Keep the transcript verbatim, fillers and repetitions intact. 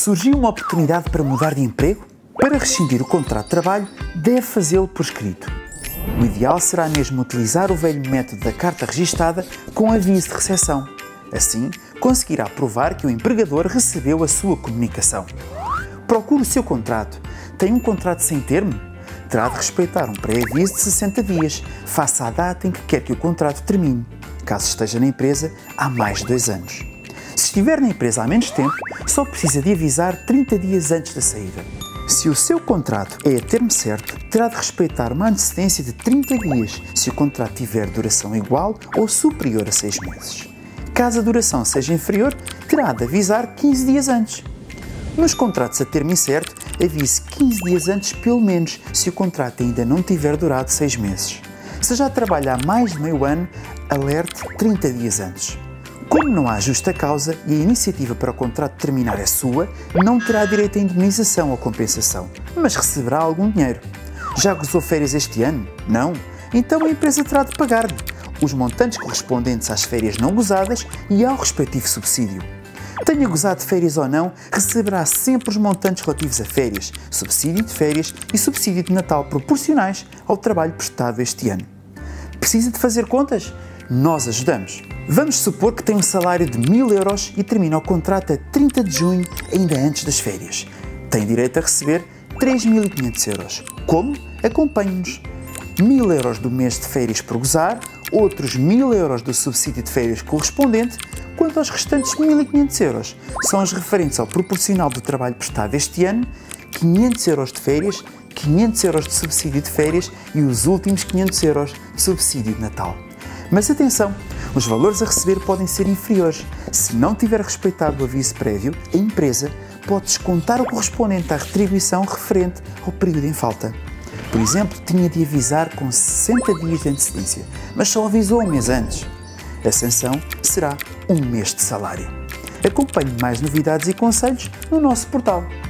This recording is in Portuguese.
Surgiu uma oportunidade para mudar de emprego? Para rescindir o contrato de trabalho, deve fazê-lo por escrito. O ideal será mesmo utilizar o velho método da carta registada com aviso de recepção. Assim, conseguirá provar que o empregador recebeu a sua comunicação. Procure o seu contrato. Tem um contrato sem termo? Terá de respeitar um pré-aviso de sessenta dias, face à data em que quer que o contrato termine, caso esteja na empresa há mais de dois anos. Se estiver na empresa há menos tempo, só precisa de avisar trinta dias antes da saída. Se o seu contrato é a termo certo, terá de respeitar uma antecedência de trinta dias se o contrato tiver duração igual ou superior a seis meses. Caso a duração seja inferior, terá de avisar quinze dias antes. Nos contratos a termo incerto, avise quinze dias antes pelo menos se o contrato ainda não tiver durado seis meses. Se já trabalha há mais de meio ano, alerte trinta dias antes. Como não há justa causa e a iniciativa para o contrato terminar é sua, não terá direito a indemnização ou compensação, mas receberá algum dinheiro. Já gozou férias este ano? Não? Então a empresa terá de pagar-lhe os montantes correspondentes às férias não gozadas e ao respectivo subsídio. Tenha gozado de férias ou não, receberá sempre os montantes relativos a férias, subsídio de férias e subsídio de Natal proporcionais ao trabalho prestado este ano. Precisa de fazer contas? Nós ajudamos. Vamos supor que tem um salário de mil euros e termina o contrato a trinta de junho, ainda antes das férias. Tem direito a receber três mil e quinhentos euros. Como? Acompanhe-nos. mil euros do mês de férias por gozar, outros mil euros do subsídio de férias correspondente, quanto aos restantes mil e quinhentos euros. São os referentes ao proporcional do trabalho prestado este ano, quinhentos euros de férias, quinhentos euros de subsídio de férias e os últimos quinhentos euros de subsídio de Natal. Mas atenção, os valores a receber podem ser inferiores. Se não tiver respeitado o aviso prévio, a empresa pode descontar o correspondente à retribuição referente ao período em falta. Por exemplo, tinha de avisar com sessenta dias de antecedência, mas só avisou um mês antes. A sanção será um mês de salário. Acompanhe mais novidades e conselhos no nosso portal.